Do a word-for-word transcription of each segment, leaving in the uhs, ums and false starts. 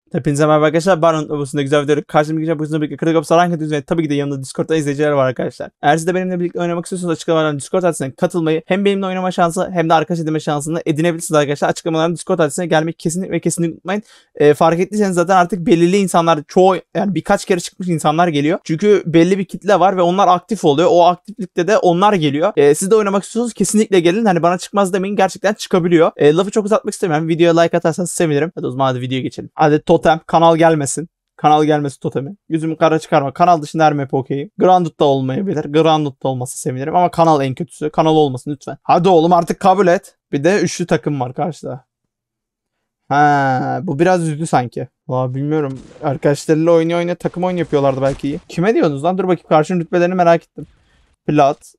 Hepinize merhaba arkadaşlar. Ben Anadolu'sunda güzel videoları karşımda güzel pozisyonda birlikte Kırık Opsa Rank ediyoruz ve tabii ki de yanımda Discord'da izleyiciler var arkadaşlar. Eğer siz de benimle birlikte oynamak istiyorsanız açıklamalardan Discord adresine katılmayı hem benimle oynama şansı hem de arkadaş edinme şansını edinebilirsiniz arkadaşlar. Açıklamalardan Discord adresine gelmeyi kesinlikle ve kesinlikle unutmayın. E, fark ettiyseniz zaten artık belirli insanlar, çoğu yani birkaç kere çıkmış insanlar geliyor. Çünkü belli bir kitle var ve onlar aktif oluyor. O aktiflikte de onlar geliyor. E, siz de oynamak istiyorsanız kesinlikle gelin. Hani bana çıkmaz demeyin, gerçekten çıkabiliyor. E, lafı çok uzatmak istemiyorum. Videoya like atarsanız sevinirim. Hadi o zaman hadi videoya geçelim. Hadi totem, kanal gelmesin. Kanal gelmesi totemi. Yüzümü kara çıkarma. Kanal dışında her map okeyim. Grounded'da olmayabilir. Grounded'da olması sevinirim ama kanal en kötüsü. Kanal olmasın lütfen. Hadi oğlum artık kabul et. Bir de üçlü takım var karşıda. Ha, bu biraz üzdü sanki. Valla bilmiyorum. Arkadaşlarıyla oynuyor oynuyor takım oyun yapıyorlardı belki iyi. Kime diyorsunuz lan? Dur bakayım, karşının rütbelerini merak ettim. Plat.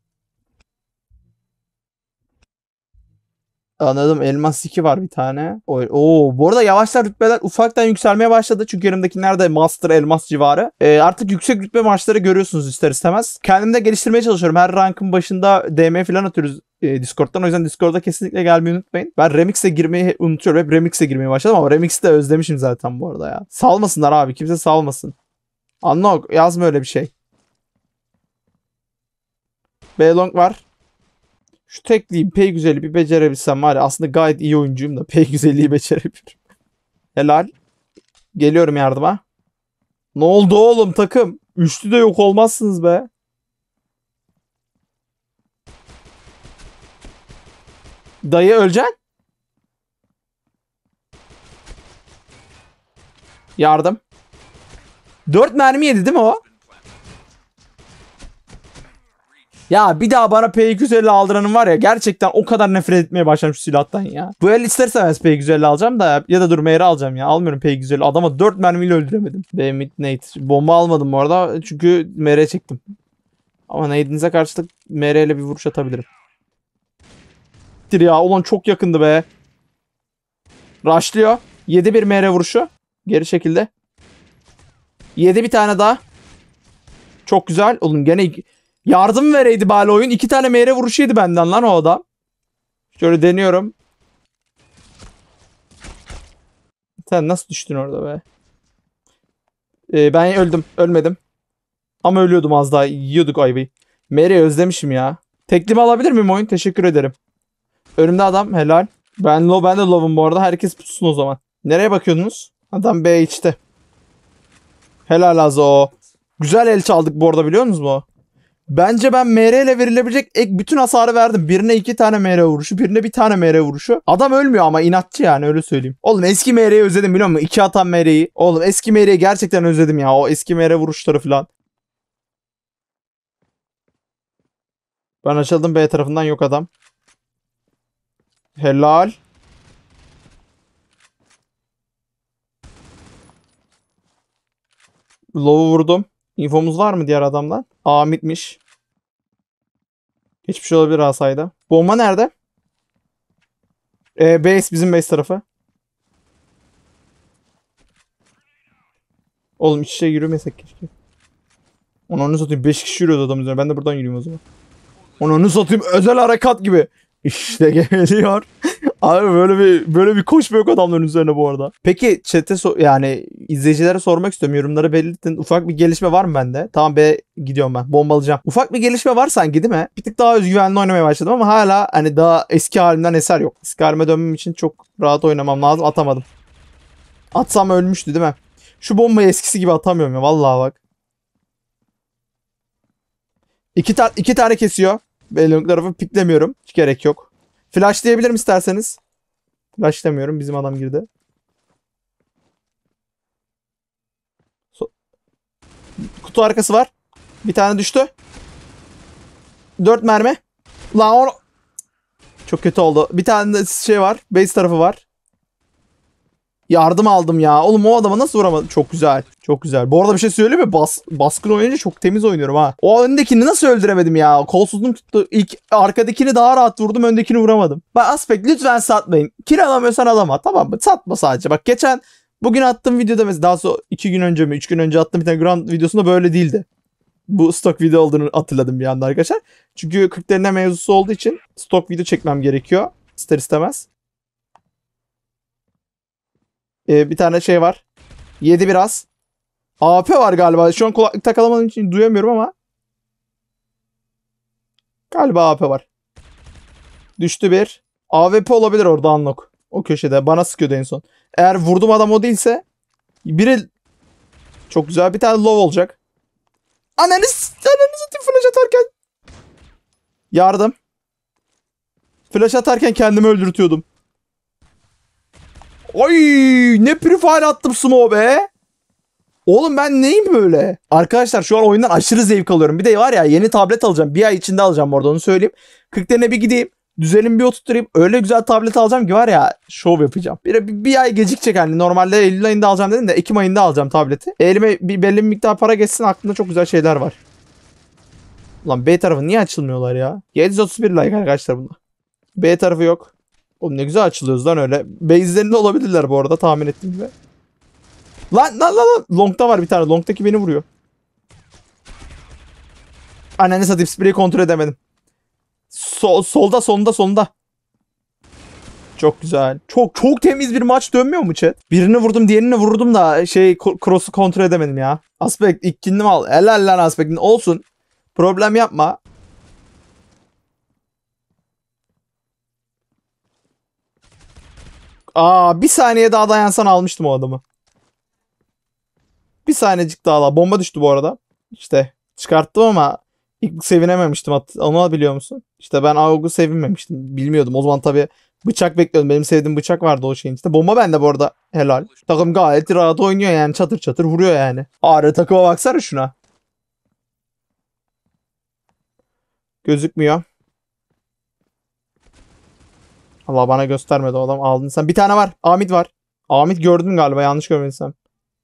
Anladım. Elmas iki var bir tane. Oo, bu arada yavaşlar rütbeler ufaktan yükselmeye başladı. Çünkü yanımdakiler de Master Elmas civarı. Ee, artık yüksek rütbe maçları görüyorsunuz ister istemez. Kendimi de geliştirmeye çalışıyorum. Her rankın başında D M falan atıyoruz e, Discord'dan. O yüzden Discord'a kesinlikle gelmeyi unutmayın. Ben Remix'e girmeyi unutuyorum. Hep Remix'e girmeye başladım ama Remix'i de özlemişim zaten bu arada ya. Salmasınlar abi. Kimse salmasın. Unlock. Yazma öyle bir şey. B-Long var. Şu tekliği pey güzeli bir becerebilsem var ya, aslında gayet iyi oyuncuyum da pey güzelliği becerebilirim. Helal. Geliyorum yardıma. Ne oldu oğlum takım? Üçlü de yok olmazsınız be. Dayı öleceksin. Yardım. Dört mermi yedi değil mi o? Ya bir daha bana P iki yüz elli aldıranın var ya, gerçekten o kadar nefret etmeye başlamış şu silahtan ya. Bu el ister istemez P iki yüz elli alacağım da ya da dur Meyre alacağım ya. Almıyorum P iki yüz elli. Adama dört mermiyle öldüremedim. B Midnight. Bomba almadım bu arada çünkü Meyre çektim. Ama nade'inize karşılık M R ile bir vuruş atabilirim. Ya ulan çok yakındı be. Rushlıyor. yedi bir M R vuruşu. Geri şekilde. yedi bir tane daha. Çok güzel. Oğlum gene yardım vereydi bari oyun. iki tane M R vuruşu yedi benden lan o adam. Şöyle deniyorum. Sen nasıl düştün orada be? Ee, ben öldüm. Ölmedim. Ama ölüyordum az daha. Yiyorduk ayvayı. M R'yi özlemişim ya. Teklimi alabilir miyim oyun? Teşekkür ederim. Önümde adam. Helal. Ben low, ben de low'um bu arada. Herkes tutsun o zaman. Nereye bakıyorsunuz? Adam B içte. Helal Azo. Güzel el çaldık bu arada, biliyor musunuz mu? Bence ben M R ile verilebilecek ek bütün hasarı verdim. Birine iki tane M R vuruşu, birine bir tane M R vuruşu. Adam ölmüyor ama inatçı yani, öyle söyleyeyim. Oğlum eski M R'yi özledim biliyor musun? İki atan M R'yi. Oğlum eski M R'yi gerçekten özledim ya. O eski M R vuruşları falan. Ben açıldım, B tarafından yok adam. Helal. Low'u vurdum. İnfomuz var mı diğer adamdan? A mitmiş. Hiçbir şey olabilir asayda. Bomba nerede? Ee, base, bizim base tarafı. Oğlum iç içe yürümesek keşke. Onu onu satayım. beş kişi yürüyordu adam üzerine. Ben de buradan yürüyeyim o zaman. Onu onu satayım. Özel harekat gibi. İşte geliyor. Abi böyle bir böyle bir koşma yok adamların üzerine bu arada. Peki chat'e so yani izleyicilere sormak istiyorum. Yorumlara belirtin. Ufak bir gelişme var mı bende? Tamam be, gidiyorum ben. Bombalayacağım. Ufak bir gelişme var sanki değil mi? Bir tık daha özgüvenli oynamaya başladım ama hala hani daha eski halimden eser yok. Eski halime dönmem için çok rahat oynamam lazım. Atamadım. Atsam ölmüştü değil mi? Şu bombayı eskisi gibi atamıyorum ya. Vallahi bak. İki, ta iki tane kesiyor. Belli tarafı piklemiyorum. Hiç gerek yok. Flash diyebilirim isterseniz. Flash demiyorum. Bizim adam girdi. So Kutu arkası var. Bir tane düştü. Dört mermi. Lan onu... Çok kötü oldu. Bir tane de şey var. Base tarafı var. Yardım aldım ya. Oğlum o adama nasıl vuramadım? Çok güzel. Çok güzel. Bu arada bir şey söyleyeyim mi? Bas, baskın oynayınca çok temiz oynuyorum ha. O öndekini nasıl öldüremedim ya? Kolsuzluğum tuttu. İlk arkadakini daha rahat vurdum. Öndekini vuramadım. Bak Aspect lütfen satmayın. Kil alamıyorsan alama. Tamam mı? Satma sadece. Bak geçen bugün attığım videoda mesela daha sonra iki gün önce mi üç gün önce attığım bir tane Grand videosunda böyle değildi. Bu stok video olduğunu hatırladım bir anda arkadaşlar. Çünkü kırk derine mevzusu olduğu için stok video çekmem gerekiyor. İster istemez. Ee, bir tane şey var. Yedi biraz. A W P var galiba. Şu an kulaklık takalamadığım için duyamıyorum ama. Galiba A W P var. Düştü bir. A W P olabilir orada unlock. O köşede. Bana sıkıyordu en son. Eğer vurdum adam o değilse. Biri... Çok güzel. Bir tane low olacak. Ananı satayım flash atarken. Yardım. Flash atarken kendimi öldürtüyordum. Oy, ne profile attım smoke be. Oğlum ben neyim böyle? Arkadaşlar şu an oyundan aşırı zevk alıyorum. Bir de var ya, yeni tablet alacağım. Bir ay içinde alacağım orada, onu söyleyeyim. kırk derine bir gideyim. Düzenimi bir oturtturayım. Öyle güzel tablet alacağım ki var ya, şov yapacağım. Bir, bir, bir ay gecikecek hani. Normalde Eylül ayında alacağım dedim de Ekim ayında alacağım tableti. Elime bir belli bir miktar para geçsin, aklımda çok güzel şeyler var. Lan B tarafı niye açılmıyorlar ya? yedi yüz otuz bir like arkadaşlar bunda. B tarafı yok. Oğlum ne güzel açılıyoruz lan öyle. Base'lerinde olabilirler bu arada, tahmin ettiğim gibi. Lan lan lan. Long'da var bir tane. Long'daki beni vuruyor. Ananı satayım, spreyi kontrol edemedim. Sol, solda solda solda. Çok güzel. Çok çok temiz bir maç dönmüyor mu chat? Birini vurdum, diğerini vurdum da şey, cross'u kontrol edemedim ya. Aspect ilk kilini al. Helal lan Aspect'in. Olsun. Problem yapma. Aa, bir saniye daha dayansan almıştım o adamı. Bir saniyecik daha. Bomba düştü bu arada. İşte çıkarttım ama ilk sevinememiştim. Onu biliyor musun? İşte ben A W P'u sevinmemiştim. Bilmiyordum. O zaman tabii bıçak bekliyordum. Benim sevdiğim bıçak vardı o şeyin içinde. Bomba bende bu arada. Helal. Takım gayet rahat oynuyor yani. Çatır çatır vuruyor yani. Ağrı takıma baksana şuna. Gözükmüyor. Allah, bana göstermedi o adam. Aldın sen. Bir tane var. Amit var. Amit gördüm galiba, yanlış görmediysem.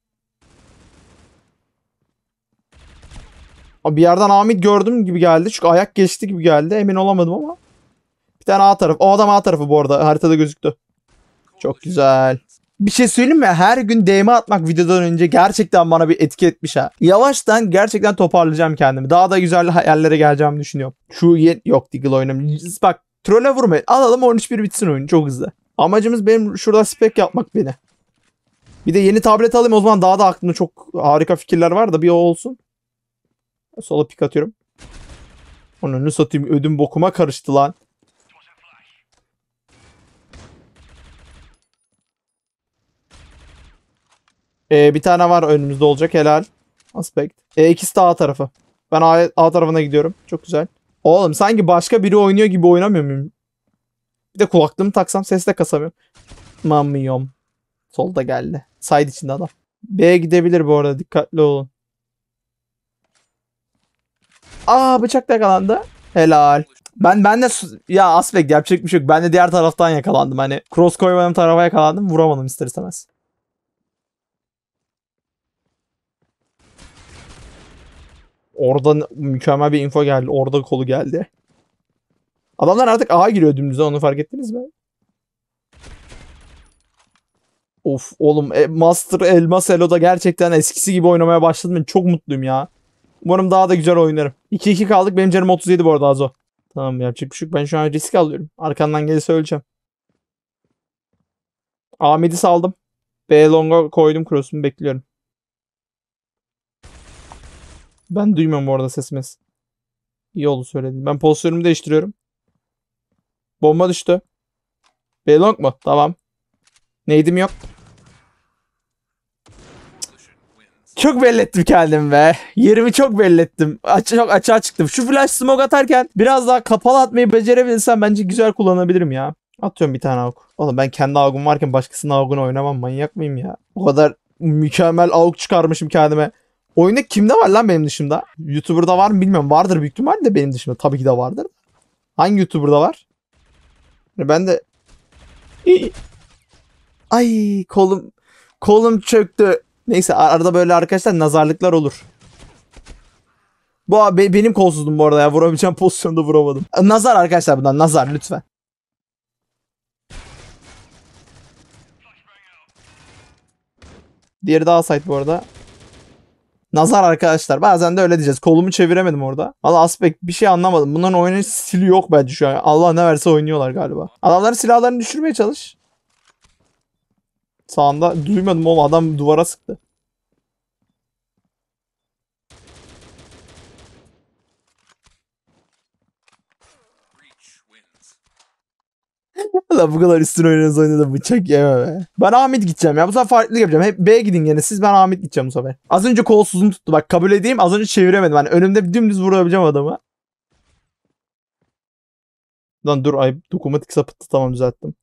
Bir yerden Amit gördüm gibi geldi. Çünkü ayak geçti gibi geldi. Emin olamadım ama. Bir tane A tarafı. O adam A tarafı bu arada. Haritada gözüktü. Çok güzel. Bir şey söyleyeyim mi? Her gün D M atmak videodan önce gerçekten bana bir etki etmiş ha. Yavaştan gerçekten toparlayacağım kendimi. Daha da güzel yerlere geleceğimi düşünüyorum. Şu yeni... Yok, Deagle oynayayım. Bak, trolle vurmayın. Alalım on üç bir bitsin oyun. Çok hızlı. Amacımız benim şurada spek yapmak beni. Bir de yeni tablet alayım, o zaman daha da aklımda çok harika fikirler var da bir o olsun. Sola pik atıyorum. Onu satayım, ödüm bokuma karıştı lan. Ee, bir tane var önümüzde olacak, helal. Aspect. Ee, ikisi de A tarafı. Ben A, A tarafına gidiyorum. Çok güzel. Oğlum sanki başka biri oynuyor gibi oynamıyor muyum? Bir de kulaklığımı taksam ses de kasamıyorum. Mamiyom. Solda geldi. Side içinde adam. B'ye gidebilir bu arada, dikkatli olun. Aa, bıçak da yakalandı. Helal. Ben ben de ya Aspect, yapacak bir şey yok. Ben de diğer taraftan yakalandım. Hani cross koymadığım tarafa yakalandım. Vuramadım ister istemez. Orada mükemmel bir info geldi. Orada kolu geldi. Adamlar artık A'ya giriyor dümdüz. Onu fark ettiniz mi? Of oğlum, e, Master Elmas Elo'da gerçekten eskisi gibi oynamaya başladım. Ben çok mutluyum ya. Umarım daha da güzel oynarım. iki iki kaldık. Benim canım otuz yedi bu arada Azo. Tamam, yapacak bir şey yok. Ben şu an risk alıyorum. Arkandan gelirse öleceğim. Ahmet'i saldım. B long'a koydum cross'umu, bekliyorum. Ben duymuyorum bu arada sesimiz. İyi oldu söyledim. Ben pozisyonumu değiştiriyorum. Bomba düştü. B long mu? Tamam. Neydim yok. Çok belli ettim kendimi be. Yerimi çok belli ettim. Aç, çok açığa çıktım. Şu flash smoke atarken biraz daha kapalı atmayı becerebilirsem bence güzel kullanabilirim ya. Atıyorum bir tane A W P. Oğlum ben kendi A W P'um varken başkasının A W P'unu oynamam. Manyak mıyım ya? O kadar mükemmel A W P çıkarmışım kendime. Oyunda kimde var lan benim dışımda? YouTuber'da var mı bilmiyorum. Vardır büyük ihtimalle de benim dışımda. Tabii ki de vardır. Hangi YouTuber'da var? Ben de... Ay, kolum kolum çöktü. Neyse, arada böyle arkadaşlar nazarlıklar olur. Bu abi benim kolsuzluğum bu arada ya. Vurabileceğim pozisyonda vuramadım. Nazar arkadaşlar, bundan nazar lütfen. Diğeri daha site bu arada. Nazar arkadaşlar. Bazen de öyle diyeceğiz. Kolumu çeviremedim orada. Valla Aspect bir şey anlamadım. Bunların oynayış stili yok bence şu an. Allah ne verse oynuyorlar galiba. Adamların silahlarını düşürmeye çalış. Sağında duymadım oğlum, adam duvara sıktı. Allah bu kadar üstüne oynadığınız oyunda bıçak yeme be. Ben Ahmet gideceğim ya. Bu sefer farklı yapacağım. Hep B'ye gidin gene. Siz, ben Ahmet gideceğim bu sefer. Az önce kolsuzum tuttu. Bak kabul edeyim. Az önce çeviremedim. Ben önümde dümdüz vurabileceğim adamı. Lan dur ay dokunmatik sapıttı. Tamam düzelttim.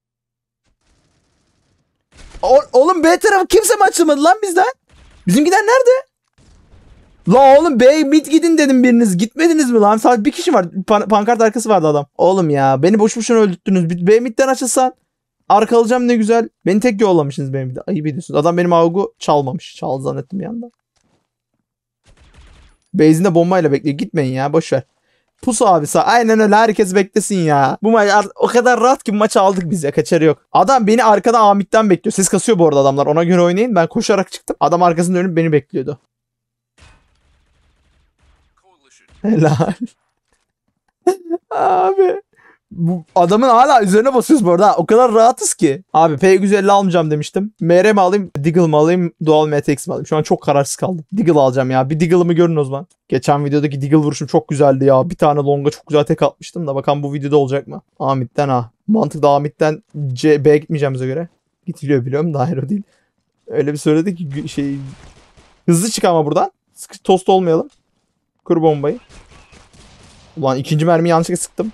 O, oğlum B tarafı kimse mi açılmadı lan bizden? Bizimkiler nerede? La oğlum B mid gidin dedim biriniz. Gitmediniz mi lan? Sadece bir kişi var. Pan pankart arkası vardı adam. Oğlum ya beni boş boşuna öldürttünüz. B midden açılsan arka alacağım ne güzel. Beni tek yollamışsınız B midden. Ayıp ediyorsunuz. Adam benim avgu çalmamış. Çaldı zannettim bir anda. Base'inde bombayla bekliyor. Gitmeyin ya boşver. Pusu abi sağ. Aynen öyle, herkes beklesin ya. Bu maç o kadar rahat ki maçı aldık biz ya. Kaçarı yok. Adam beni arkada Amit'ten bekliyor. Ses kasıyor bu arada adamlar. Ona göre oynayın. Ben koşarak çıktım. Adam arkasında dönüp beni bekliyordu. Helal. Abi. Bu adamın hala üzerine basıyoruz bu arada. O kadar rahatız ki. Abi P yüz elli almayacağım demiştim. M R mi alayım? Deagle mi alayım? Dual M T X mi alayım? Şu an çok kararsız kaldım. Deagle alacağım ya. Bir Deagle'ımı görün o zaman. Geçen videodaki Deagle vuruşum çok güzeldi ya. Bir tane longa çok güzel tek atmıştım da. Bakalım bu videoda olacak mı? Amit'ten ha. Mantıklı Amit'ten C, B'ye gitmeyeceğimize göre. Gitiliyor biliyorum da hayır o değil. Öyle bir söyledi ki şey... Hızlı çık ama buradan. Sıkı tost olmayalım. Kur bombayı. Ulan ikinci mermiyi yanlışlıkla sıktım.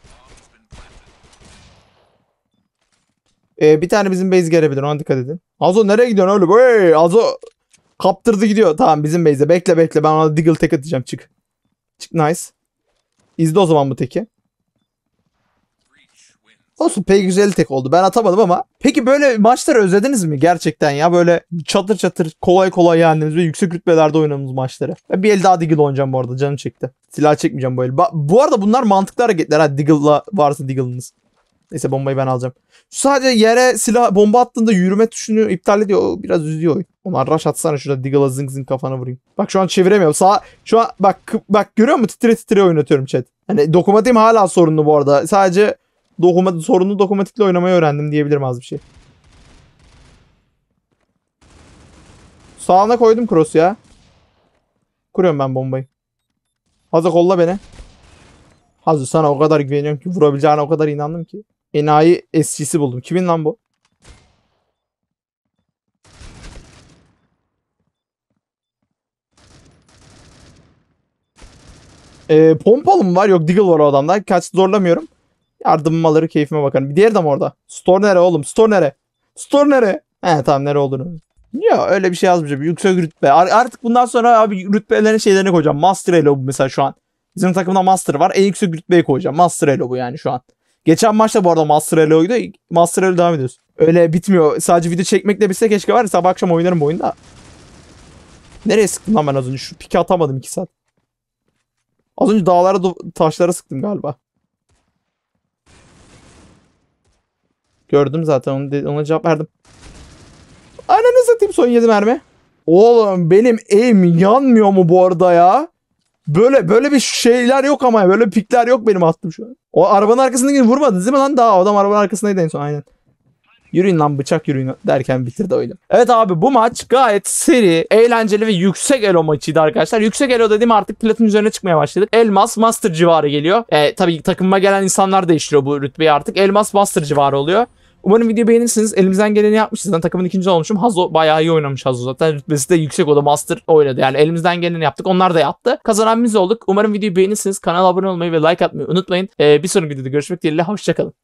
Ee, bir tane bizim base gelebilir, ona dikkat edin. Azo nereye gidiyorsun oğlum? Hey, Azo kaptırdı gidiyor. Tamam bizim base'e. Bekle bekle, ben ona Deagle tek atacağım, çık. Çık, nice. İzle o zaman bu teki. Olsun, P yüz elli tek oldu. Ben atamadım ama. Peki böyle maçları özlediniz mi gerçekten ya? Böyle çatır çatır kolay kolay yendiğimiz ve yüksek rütbelerde oynadığımız maçları. Ben bir el daha Deagle oynayacağım bu arada, canım çekti. Silah çekmeyeceğim bu el. Ba bu arada bunlar mantıklı hareketler. Hadi Deagle'la varsa Deagle'ınız. Neyse bombayı ben alacağım. Sadece yere silah bomba attığında yürüme tuşunu iptal ediyor. O biraz üzüyor oyun. Onlar rush atsana şurada, Deagle'a zing zing kafana vurayım. Bak şu an çeviremiyorum. Sağ şu an bak bak görüyor musun? Titre titre oynatıyorum chat. Hani dokunmatiğim hala sorunlu bu arada. Sadece dokuma, sorunlu dokunmatikle oynamayı öğrendim diyebilirim az bir şey. Sağına koydum cross ya. Kuruyorum ben bombayı. Hazır kolla beni. Hazır sana o kadar güveniyorum ki, vurabileceğine o kadar inandım ki. Enayi S G'si buldum. Kimin lan bu? Ee, pompalı mı var? Yok, Deagle var o adamda. Kaç zorlamıyorum. Yardımım alır, keyfime bakarım. Bir diğeri de mi orada? Store nere oğlum? Store nere? Store nere? He tamam, nere olduğunu. Ya öyle bir şey yazmayacağım. Yüksek rütbe. Artık bundan sonra abi rütbelerin şeylerini koyacağım. Master Elo bu mesela şu an. Bizim takımda Master var. En yüksek rütbeyi koyacağım. Master Elo bu yani şu an. Geçen maçta bu arada Master Elo'ydu. Master Elo devam ediyoruz. Öyle bitmiyor. Sadece video çekmekle bitse keşke var ya, sabah akşam oynarım bu oyunda. Nereye sıktım lan ben az önce? Şu piki atamadım iki saat. Az önce dağlara taşlara sıktım galiba. Gördüm zaten, onu ona cevap verdim. Ananı satayım, son yedi mermi. Oğlum benim aim yanmıyor mu bu arada ya? Böyle böyle bir şeyler yok ama böyle pikler yok benim attım şu an. O arabanın arkasındaki vurmadınız değil mi lan? Daha adam arabanın arkasındaydı en son, aynen. Yürüyün lan bıçak yürüyün derken bitirdi oyunu. Evet abi, bu maç gayet seri, eğlenceli ve yüksek elo maçıydı arkadaşlar. Yüksek elo dediğim artık platin üzerine çıkmaya başladık. Elmas Master civarı geliyor. E, tabii takımıma gelen insanlar değiştiriyor bu rütbeyi artık. Elmas Master civarı oluyor. Umarım video beğenirsiniz. Elimizden geleni yapmışız. Ben takımın ikinci olmuşum. Hazo bayağı iyi oynamış Hazo zaten. Rütbesi de yüksek, o da Master oynadı. Yani elimizden geleni yaptık. Onlar da yaptı. Kazanan biz olduk. Umarım videoyu beğenirsiniz. Kanala abone olmayı ve like atmayı unutmayın. Ee, bir sonraki videoda görüşmek dileğiyle. Hoşçakalın.